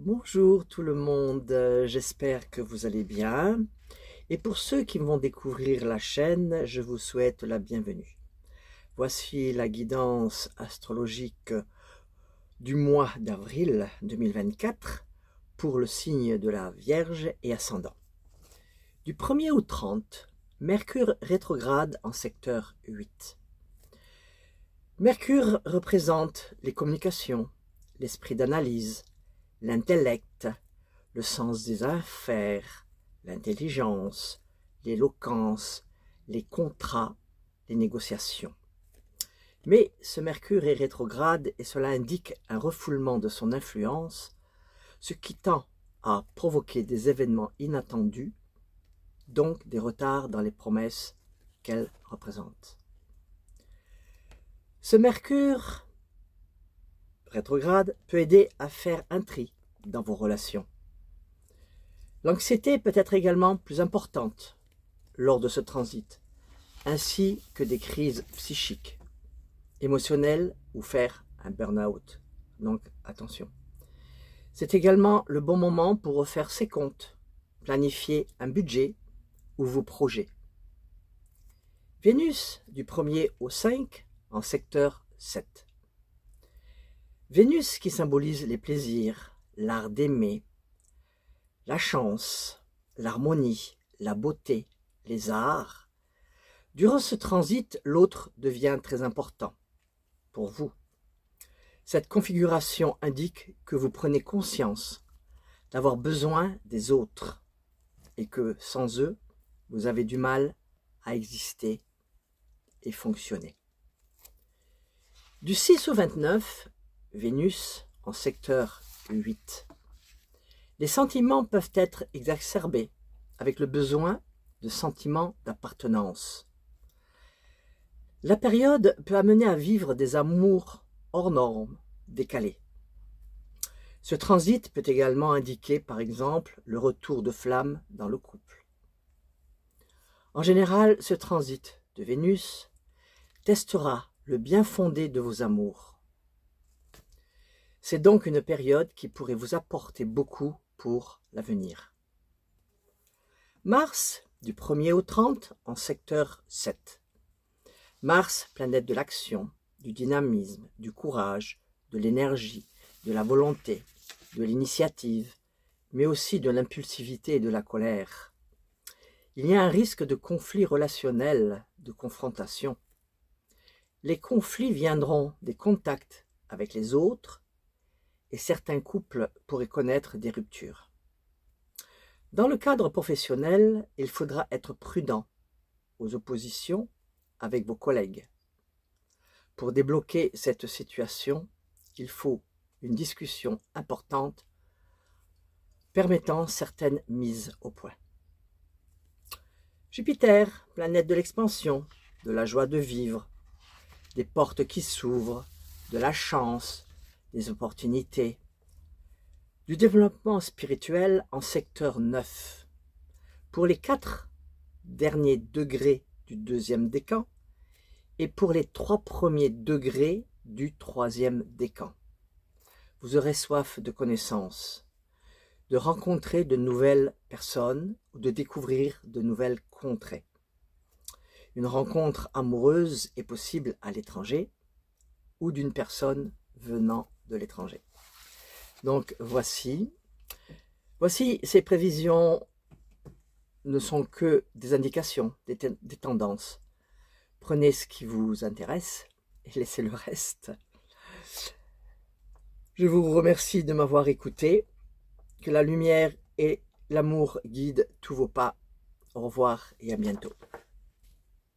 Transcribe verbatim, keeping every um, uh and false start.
Bonjour tout le monde, euh, j'espère que vous allez bien. Et pour ceux qui vont découvrir la chaîne, je vous souhaite la bienvenue. Voici la guidance astrologique du mois d'avril deux mille vingt-quatre pour le signe de la Vierge et ascendant. Du premier au trente, Mercure rétrograde en secteur huit. Mercure représente les communications, l'esprit d'analyse, l'intellect, le sens des affaires, l'intelligence, l'éloquence, les contrats, les négociations. Mais ce Mercure est rétrograde et cela indique un refoulement de son influence, ce qui tend à provoquer des événements inattendus, donc des retards dans les promesses qu'elle représente. Ce Mercure rétrograde peut aider à faire un tri dans vos relations. L'anxiété peut être également plus importante lors de ce transit, ainsi que des crises psychiques, émotionnelles ou faire un burn-out. Donc attention. C'est également le bon moment pour refaire ses comptes, planifier un budget ou vos projets. Vénus du premier au cinq en secteur sept. Vénus qui symbolise les plaisirs, l'art d'aimer, la chance, l'harmonie, la beauté, les arts. Durant ce transit, l'autre devient très important pour vous. Cette configuration indique que vous prenez conscience d'avoir besoin des autres et que sans eux, vous avez du mal à exister et fonctionner. Du six au vingt-neuf, Vénus en secteur huit. Les sentiments peuvent être exacerbés avec le besoin de sentiments d'appartenance. La période peut amener à vivre des amours hors normes, décalés. Ce transit peut également indiquer, par exemple, le retour de flamme dans le couple. En général, ce transit de Vénus testera le bien fondé de vos amours. C'est donc une période qui pourrait vous apporter beaucoup pour l'avenir. Mars, du premier au trente, en secteur sept. Mars, planète de l'action, du dynamisme, du courage, de l'énergie, de la volonté, de l'initiative, mais aussi de l'impulsivité et de la colère. Il y a un risque de conflit relationnel, de confrontation. Les conflits viendront des contacts avec les autres et certains couples pourraient connaître des ruptures. Dans le cadre professionnel, il faudra être prudent aux oppositions avec vos collègues. Pour débloquer cette situation, il faut une discussion importante permettant certaines mises au point. Jupiter, planète de l'expansion, de la joie de vivre, des portes qui s'ouvrent, de la chance, des opportunités, du développement spirituel en secteur neuf. Pour les quatre derniers degrés du deuxième décan et pour les trois premiers degrés du troisième décan. Vous aurez soif de connaissances, de rencontrer de nouvelles personnes ou de découvrir de nouvelles contrées. Une rencontre amoureuse est possible à l'étranger ou d'une personne venant de l'étranger. Donc voici, voici ces prévisions ne sont que des indications, des, des tendances. Prenez ce qui vous intéresse et laissez le reste. Je vous remercie de m'avoir écouté. Que la lumière et l'amour guident tous vos pas. Au revoir et à bientôt.